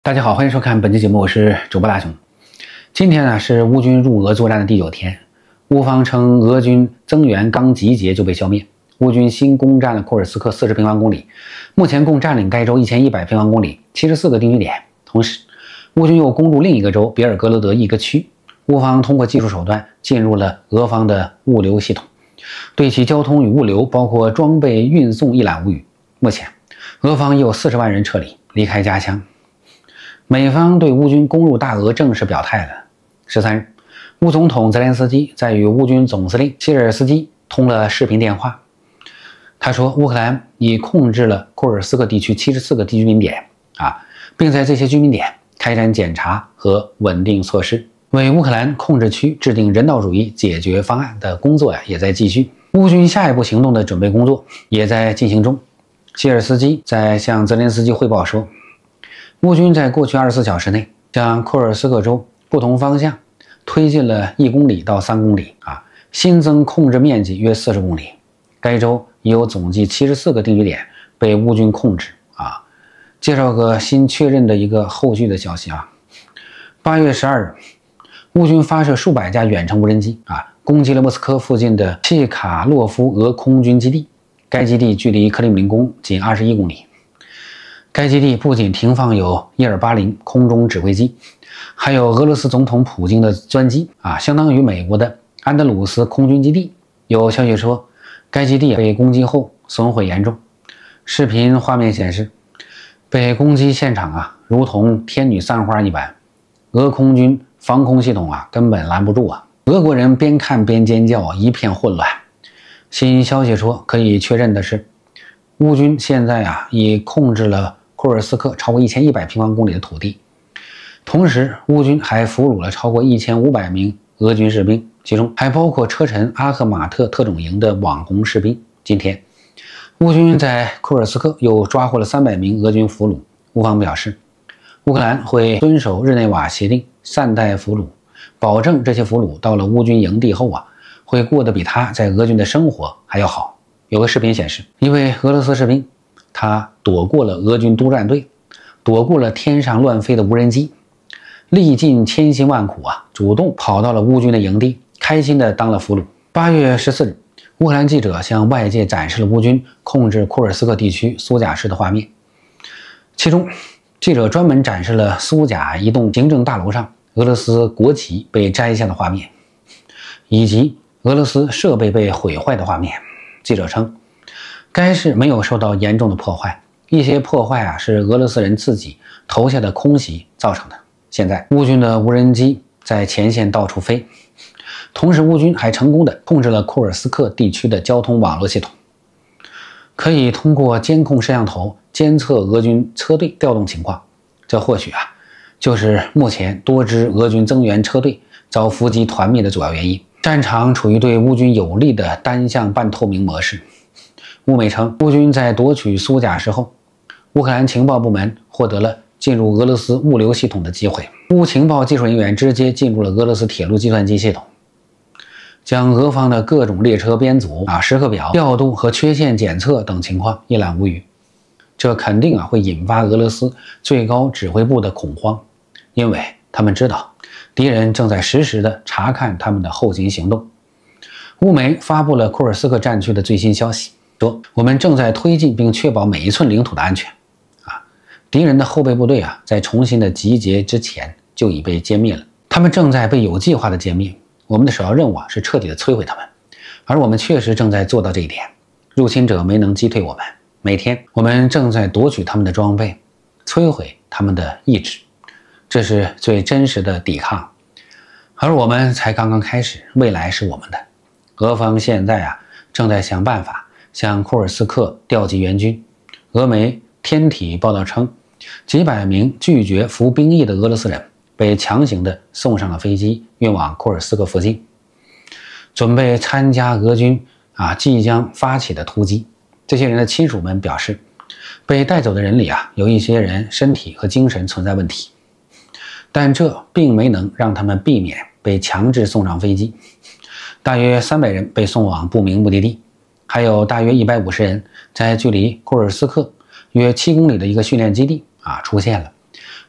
大家好，欢迎收看本期节目，我是主播大雄。今天呢是乌军入俄作战的第9天，乌方称俄军增援刚集结就被消灭。乌军新攻占了库尔斯克40平方公里，目前共占领该州1100平方公里，74个定居点。同时，乌军又攻入另一个州别尔格罗德一个区。乌方通过技术手段进入了俄方的物流系统，对其交通与物流，包括装备运送一览无余。目前，俄方已有40万人撤离开家乡。美方对乌军攻入大俄正式表态了。13日，乌总统泽连斯基在与乌军总司令希尔斯基通了视频电话。他说，乌克兰已控制了库尔斯克地区74个地居民点，并在这些居民点开展检查和稳定措施，为乌克兰控制区制定人道主义解决方案的工作也在继续。乌军下一步行动的准备工作也在进行中。希尔斯基在向泽连斯基汇报说，乌军在过去24小时内向库尔斯克州不同方向推进了1公里到3公里，新增控制面积约40公里。该州已有总计74个定居点被乌军控制。介绍个新确认的一个后续的消息8月12日，乌军发射数百架远程无人机攻击了莫斯科附近的契卡洛夫俄空军基地，该基地距离克里姆林宫仅21公里。该基地不仅停放有伊尔80空中指挥机，还有俄罗斯总统普京的专机相当于美国的安德鲁斯空军基地。有消息说，该基地被攻击后损毁严重。视频画面显示，被攻击现场如同天女散花一般，俄空军防空系统根本拦不住俄国人边看边尖叫，一片混乱。新消息说，可以确认的是，乌军现在已控制了库尔斯克超过1100平方公里的土地，同时乌军还俘虏了超过1500名俄军士兵，其中还包括车臣阿赫马特特种营的网红士兵。今天，乌军在库尔斯克又抓获了300名俄军俘虏。乌方表示，乌克兰会遵守日内瓦协定，善待俘虏，保证这些俘虏到了乌军营地后会过得比他在俄军的生活还要好。有个视频显示，一位俄罗斯士兵，他躲过了俄军督战队，躲过了天上乱飞的无人机，历尽千辛万苦主动跑到了乌军的营地，开心地当了俘虏。8月14日，乌克兰记者向外界展示了乌军控制库尔斯克地区苏贾市的画面，其中记者专门展示了苏贾一栋行政大楼上俄罗斯国旗被摘下的画面，以及俄罗斯设备被毁坏的画面。记者称，该市没有受到严重的破坏，一些破坏是俄罗斯人自己投下的空袭造成的。现在乌军的无人机在前线到处飞，同时乌军还成功地控制了库尔斯克地区的交通网络系统，可以通过监控摄像头监测俄军车队调动情况。这或许就是目前多支俄军增援车队遭伏击团灭的主要原因。战场处于对乌军有利的单向半透明模式。乌媒称，乌军在夺取苏贾市后，乌克兰情报部门获得了进入俄罗斯物流系统的机会。乌情报技术人员直接进入了俄罗斯铁路计算机系统，将俄方的各种列车编组、时刻表、调度和缺陷检测等情况一览无余。这肯定会引发俄罗斯最高指挥部的恐慌，因为他们知道敌人正在实时地查看他们的后勤行动。乌媒发布了库尔斯克战区的最新消息，说我们正在推进并确保每一寸领土的安全。敌人的后备部队在重新的集结之前就已被歼灭了，他们正在被有计划的歼灭。我们的首要任务是彻底的摧毁他们，而我们确实正在做到这一点。入侵者没能击退我们，每天我们正在夺取他们的装备，摧毁他们的意志。这是最真实的抵抗，而我们才刚刚开始，未来是我们的。俄方现在正在想办法向库尔斯克调集援军。俄媒天体报道称，几百名拒绝服兵役的俄罗斯人被强行地送上了飞机，运往库尔斯克附近，准备参加俄军即将发起的突击。这些人的亲属们表示，被带走的人里有一些人身体和精神存在问题，但这并没能让他们避免被强制送上飞机。大约300人被送往不明目的地，还有大约150人在距离库尔斯克约7公里的一个训练基地出现了。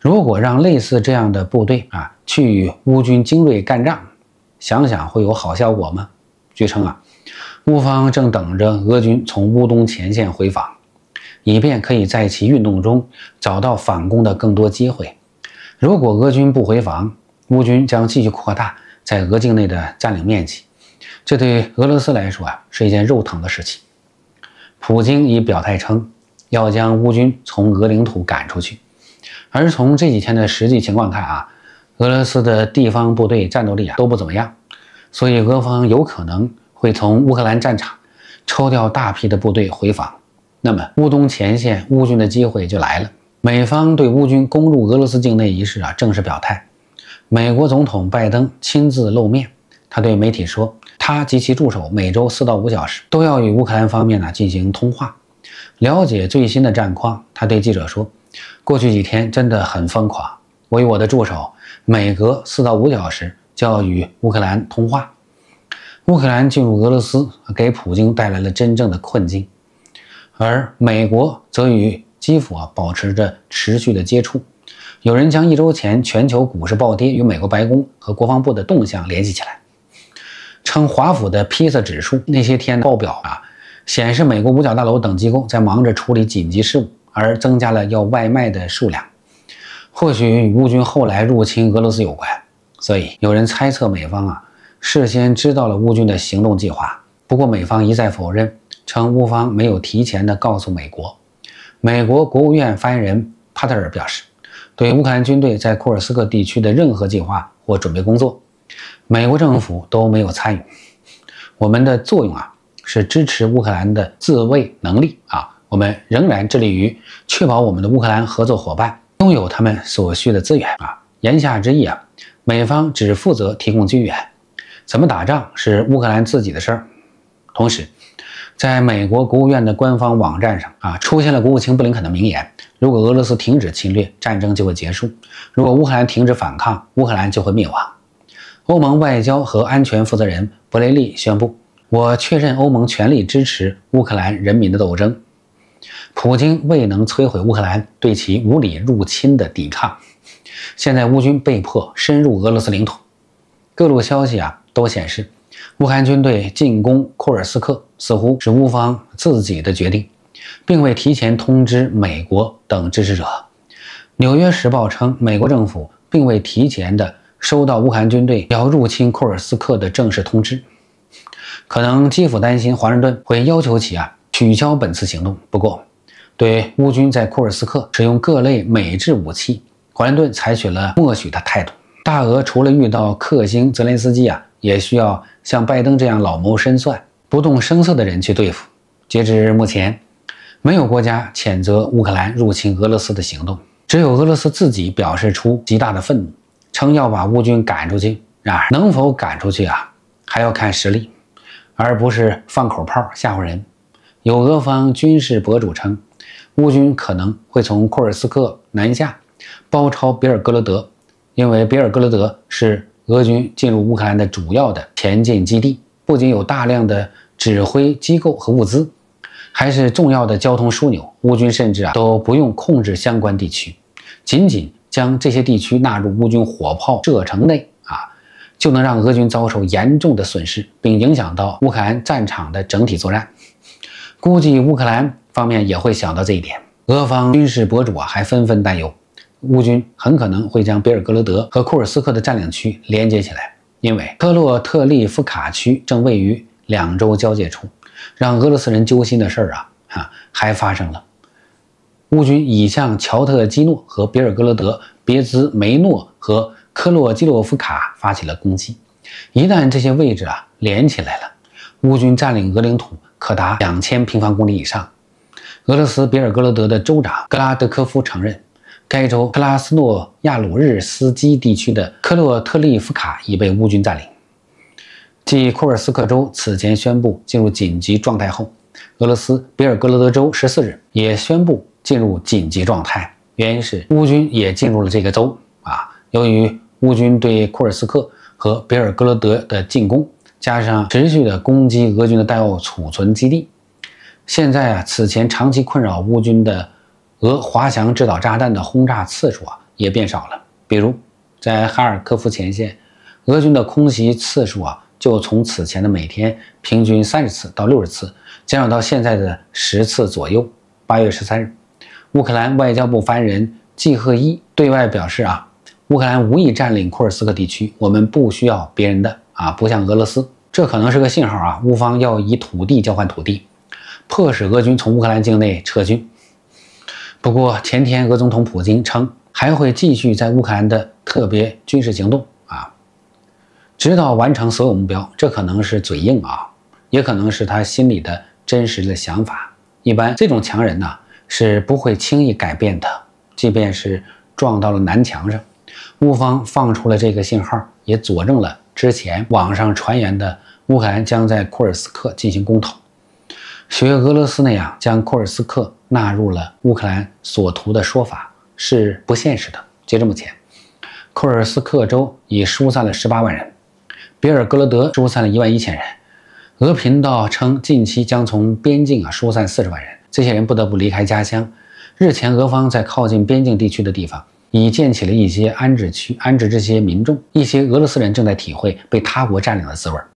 如果让类似这样的部队去与乌军精锐干仗，想想会有好效果吗？据称乌方正等着俄军从乌东前线回防，以便可以在其运动中找到反攻的更多机会。如果俄军不回防，乌军将继续扩大在俄境内的占领面积，这对俄罗斯来说是一件肉疼的事情。普京已表态称要将乌军从俄领土赶出去，而从这几天的实际情况看俄罗斯的地方部队战斗力都不怎么样，所以俄方有可能会从乌克兰战场抽调大批的部队回防，那么乌东前线乌军的机会就来了。美方对乌军攻入俄罗斯境内一事正式表态，美国总统拜登亲自露面，他对媒体说，他及其助手每周4到5小时都要与乌克兰方面进行通话，了解最新的战况。他对记者说，过去几天真的很疯狂，我与我的助手每隔4到5小时就要与乌克兰通话。乌克兰进入俄罗斯给普京带来了真正的困境，而美国则与基辅保持着持续的接触。有人将1周前全球股市暴跌与美国白宫和国防部的动向联系起来，称华府的披萨指数那些天报表显示美国五角大楼等机构在忙着处理紧急事务，而增加了要外卖的数量，或许与乌军后来入侵俄罗斯有关。所以有人猜测美方事先知道了乌军的行动计划，不过美方一再否认，称乌方没有提前的告诉美国。美国国务院发言人帕特尔表示，对乌克兰军队在库尔斯克地区的任何计划或准备工作，美国政府都没有参与。我们的作用是支持乌克兰的自卫能力我们仍然致力于确保我们的乌克兰合作伙伴拥有他们所需的资源言下之意美方只负责提供军援，怎么打仗是乌克兰自己的事儿。同时，在美国国务院的官方网站上出现了国务卿布林肯的名言，如果俄罗斯停止侵略，战争就会结束；如果乌克兰停止反抗，乌克兰就会灭亡。欧盟外交和安全负责人博雷利宣布，我确认欧盟全力支持乌克兰人民的斗争。普京未能摧毁乌克兰对其无理入侵的抵抗，现在乌军被迫深入俄罗斯领土。各路消息都显示，乌克兰军队进攻库尔斯克似乎是乌方自己的决定，并未提前通知美国等支持者。纽约时报称，美国政府并未提前的收到乌克兰军队要入侵库尔斯克的正式通知，可能基辅担心华盛顿会要求其取消本次行动。不过，对乌军在库尔斯克使用各类美制武器，华盛顿采取了默许的态度。大俄除了遇到克星泽连斯基也需要像拜登这样老谋深算、不动声色的人去对付。截至目前，没有国家谴责乌克兰入侵俄罗斯的行动，只有俄罗斯自己表示出极大的愤怒，称要把乌军赶出去。然而，能否赶出去还要看实力，而不是放口炮吓唬人。有俄方军事博主称，乌军可能会从库尔斯克南下，包抄别尔哥罗德，因为别尔哥罗德是俄军进入乌克兰的主要的前进基地，不仅有大量的指挥机构和物资，还是重要的交通枢纽。乌军甚至都不用控制相关地区，仅仅将这些地区纳入乌军火炮射程内就能让俄军遭受严重的损失，并影响到乌克兰战场的整体作战。估计乌克兰方面也会想到这一点。俄方军事博主还纷纷担忧，乌军很可能会将别尔哥罗德和库尔斯克的占领区连接起来，因为科洛特利夫卡区正位于两州交界处。让俄罗斯人揪心的事还发生了。乌军已向乔特基诺和别尔哥罗德、别兹梅诺和科洛基洛夫卡发起了攻击。一旦这些位置连起来了，乌军占领俄领土可达2000平方公里以上。俄罗斯别尔哥罗德的州长格拉德科夫承认，该州克拉斯诺亚鲁日斯基地区的科洛特利夫卡已被乌军占领。继库尔斯克州此前宣布进入紧急状态后，俄罗斯别尔哥罗德州14日也宣布进入紧急状态，原因是乌军也进入了这个州由于乌军对库尔斯克和别尔哥罗德的进攻，加上持续的攻击俄军的弹药储存基地，现在此前长期困扰乌军的俄滑翔制导炸弹的轰炸次数也变少了。比如，在哈尔科夫前线，俄军的空袭次数就从此前的每天平均30次到60次，减少到现在的10次左右。8月13日，乌克兰外交部发言人季赫伊对外表示乌克兰无意占领库尔斯克地区，我们不需要别人的不像俄罗斯。这可能是个信号乌方要以土地交换土地，迫使俄军从乌克兰境内撤军。不过前天俄总统普京称还会继续在乌克兰的特别军事行动直到完成所有目标。这可能是嘴硬也可能是他心里的真实的想法。一般这种强人是不会轻易改变的，即便是撞到了南墙上。乌方放出了这个信号，也佐证了之前网上传言的乌克兰将在库尔斯克进行公投，学俄罗斯那样将库尔斯克纳入了乌克兰所图的说法是不现实的。截至目前，库尔斯克州已疏散了18万人，别尔哥罗德疏散了11000人。俄频道称近期将从边境疏散40万人，这些人不得不离开家乡。日前，俄方在靠近边境地区的地方已建起了一些安置区，安置这些民众。一些俄罗斯人正在体会被他国占领的滋味。